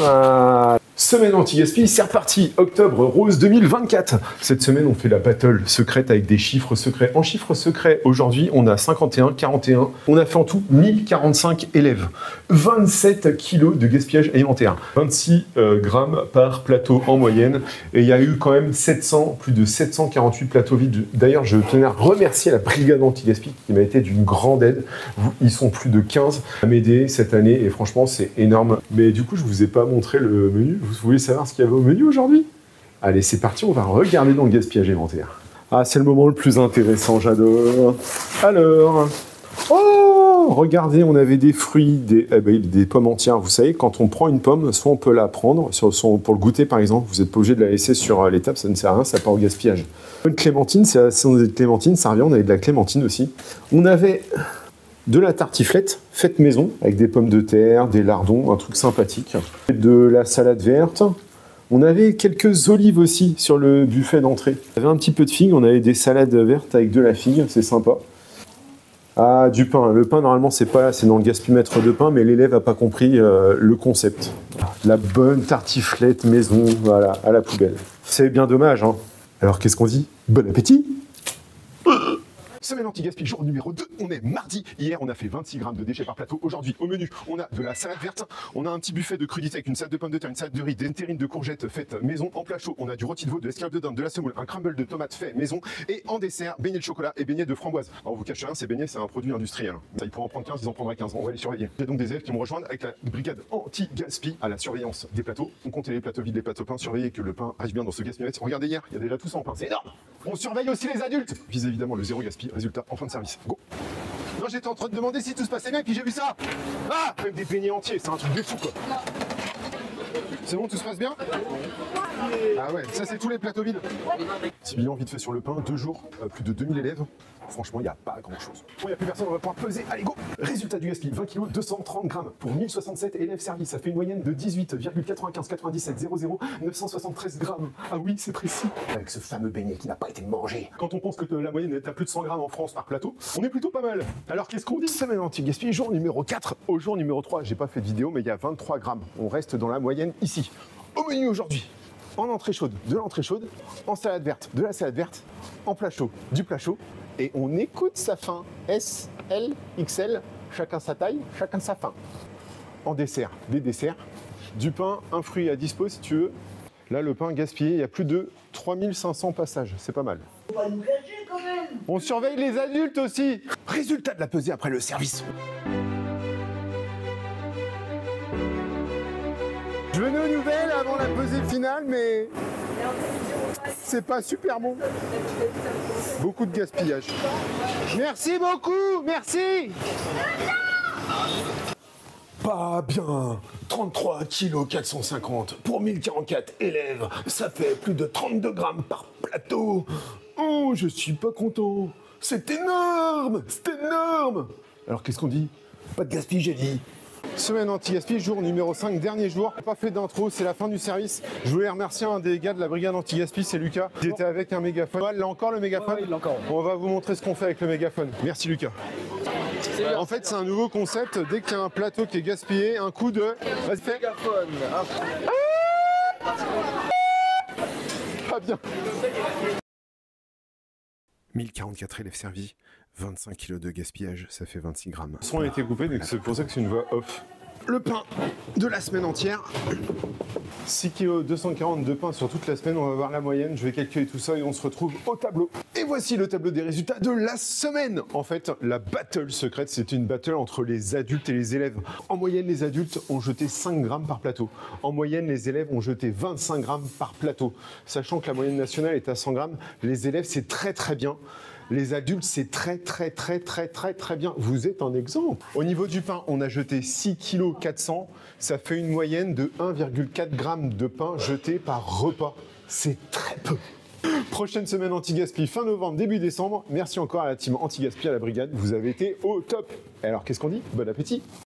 Semaine anti-gaspi, c'est reparti, octobre rose 2024. Cette semaine, on fait la battle secrète avec des chiffres secrets. En chiffres secrets, aujourd'hui, on a 51, 41. On a fait en tout 1045 élèves. 27 kilos de gaspillage alimentaire. 26 grammes par plateau en moyenne. Et il y a eu quand même plus de 748 plateaux vides. D'ailleurs, je tenais à remercier la brigade anti-gaspi qui m'a été d'une grande aide. Ils sont plus de 15 à m'aider cette année et franchement, c'est énorme. Mais du coup, je vous ai pas montré le menu. Vous voulez savoir ce qu'il y avait au menu aujourd'hui? Allez, c'est parti, on va regarder dans le gaspillage alimentaire. Ah, c'est le moment le plus intéressant, j'adore. Alors, oh, regardez, on avait des fruits, des pommes entières. Vous savez, quand on prend une pomme, soit on peut la prendre pour le goûter, par exemple. Vous n'êtes pas obligé de la laisser sur les tables, ça ne sert à rien, ça part au gaspillage. Une clémentine, c'est la saison des clémentines, ça revient, on avait de la clémentine aussi. On avait de la tartiflette faite maison avec des pommes de terre, des lardons, un truc sympathique. De la salade verte. On avait quelques olives aussi sur le buffet d'entrée. On avait un petit peu de figues, on avait des salades vertes avec de la figue, c'est sympa. Ah, du pain. Le pain, normalement, c'est pas là, c'est dans le gaspimètre de pain, mais l'élève n'a pas compris le concept. La bonne tartiflette maison, voilà, à la poubelle. C'est bien dommage, hein. Alors, qu'est-ce qu'on dit? Bon appétit! Semaine anti-gaspi, jour numéro 2, on est mardi. Hier, on a fait 26 grammes de déchets par plateau. Aujourd'hui, au menu, on a de la salade verte, on a un petit buffet de crudités avec une salade de pommes de terre, une salade de riz, des terrines de courgettes faites maison. En plat chaud, on a du rôti de veau, de l'escalope de dinde, de la semoule, un crumble de tomates fait maison. Et en dessert, beignets de chocolat et beignets de framboise. Alors, vous cachez rien, ces beignets, c'est un produit industriel. Ça, ils pourront en prendre 15, ils en prendraient 15. On va les surveiller. Il y a donc des élèves qui me rejoignent avec la brigade anti-gaspi à la surveillance des plateaux. On compte les plateaux vides, les plateaux pleins, surveiller que le pain arrive bien dans ce gaspillage. Regardez hier, il y a déjà tout ça en pain. C'est énorme. On surveille aussi les adultes. Vise évidemment le zéro gaspi. Résultat en fin de service. Go. Non, j'étais en train de demander si tout se passait bien, puis j'ai vu ça. Ah, même des beignets entiers, c'est un truc de fou, quoi. C'est bon, tout se passe bien? Ah ouais, ça c'est tous les plateaux vides. Petit bilan vite fait sur le pain, 2 jours, plus de 2000 élèves. Franchement, il n'y a pas grand chose. Bon, il n'y a plus personne, on va pouvoir peser. Allez, go! Résultat du gaspillage, 20 kg, 230 grammes pour 1067 élèves servis. Ça fait une moyenne de 18,959700 973 grammes. Ah oui, c'est précis. Avec ce fameux beignet qui n'a pas été mangé. Quand on pense que la moyenne est à plus de 100 grammes en France par plateau, on est plutôt pas mal. Alors, qu'est-ce qu'on dit? Semaine anti-gaspillage, jour numéro 4. Au jour numéro 3, j'ai pas fait de vidéo, mais il y a 23 grammes. On reste dans la moyenne ici. Au menu aujourd'hui. En entrée chaude, de l'entrée chaude, en salade verte, de la salade verte, en plat chaud, du plat chaud, et on écoute sa faim. S, L, XL, chacun sa taille, chacun sa faim. En dessert, des desserts, du pain, un fruit à dispo si tu veux. Là, le pain gaspillé, il y a plus de 3500 passages, c'est pas mal. On va nous cacher quand même. On surveille les adultes aussi. Résultat de la pesée après le service. Je venais aux nouvelles avant la pesée finale, mais c'est pas super bon. Beaucoup de gaspillage. Merci beaucoup, merci. Pas bien. 33 kg 450 pour 1044 élèves. Ça fait plus de 32 grammes par plateau. Oh, je suis pas content. C'est énorme, c'est énorme. Alors qu'est-ce qu'on dit? Pas de gaspillage, j'ai dit. Semaine anti-gaspi, jour numéro 5, dernier jour. Pas fait d'intro, c'est la fin du service. Je voulais remercier un des gars de la brigade anti-gaspi, c'est Lucas. Il était avec un mégaphone. Il a encore le mégaphone? Ouais, il l'a encore. On va vous montrer ce qu'on fait avec le mégaphone. Merci Lucas. En fait, c'est un nouveau concept. Dès qu'il y a un plateau qui est gaspillé, un coup de... Vas-y, fais. Mégaphone. Pas bien. 1044 élèves servis, 25 kg de gaspillage, ça fait 26 grammes. Le son a été coupé, donc c'est pour ça que c'est une voix off. Le pain de la semaine entière. 6 kg 240 de pain sur toute la semaine, on va voir la moyenne, je vais calculer tout ça et on se retrouve au tableau. Et voici le tableau des résultats de la semaine. En fait, la battle secrète, c'est une battle entre les adultes et les élèves. En moyenne, les adultes ont jeté 5 grammes par plateau. En moyenne, les élèves ont jeté 25 grammes par plateau. Sachant que la moyenne nationale est à 100 grammes, les élèves, c'est très très bien. Les adultes, c'est très bien. Vous êtes un exemple. Au niveau du pain, on a jeté 6 kg 400. Ça fait une moyenne de 1,4 g de pain jeté par repas. C'est très peu. Prochaine semaine anti-gaspi, fin novembre, début décembre. Merci encore à la team anti-gaspi, à la brigade. Vous avez été au top. Et alors, qu'est-ce qu'on dit? Bon appétit!